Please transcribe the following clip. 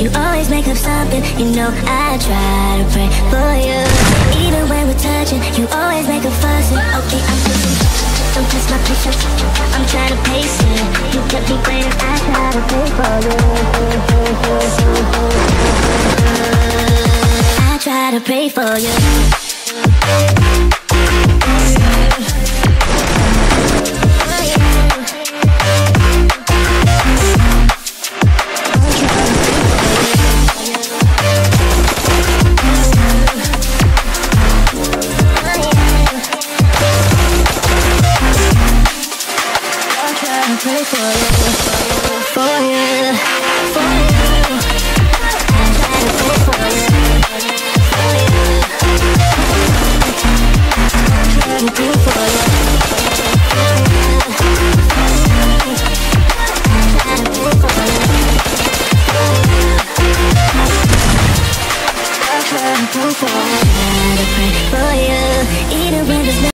You always make up something, you know I try to pray for you. Even when we're touching, you always make a fuss. Okay, I'm pushing, don't touch my patience. I'm trying to pace it. You kept me waiting, I try to pray for you. I try to pray for you. Pray for you, for you, for you. I try to pray for you, for you. I try to pray for you, for you, I try to pray for you, for you. I try to pray for you, I try to pray for